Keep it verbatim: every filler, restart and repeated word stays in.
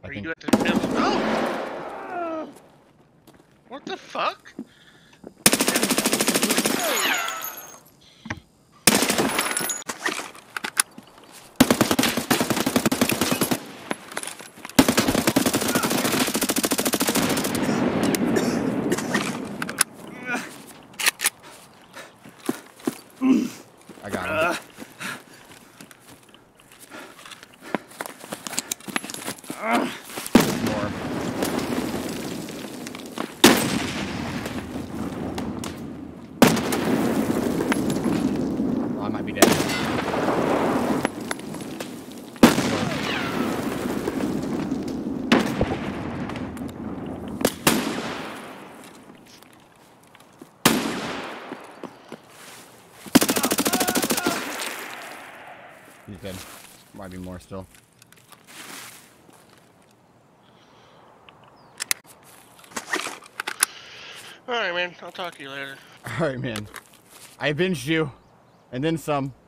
I Are think. you at the field? Oh! What the fuck? I got him. Uh, More. Oh, I might be dead. He's dead. Might be more still. Alright, man. I'll talk to you later. Alright, man. I avenged you. And then some.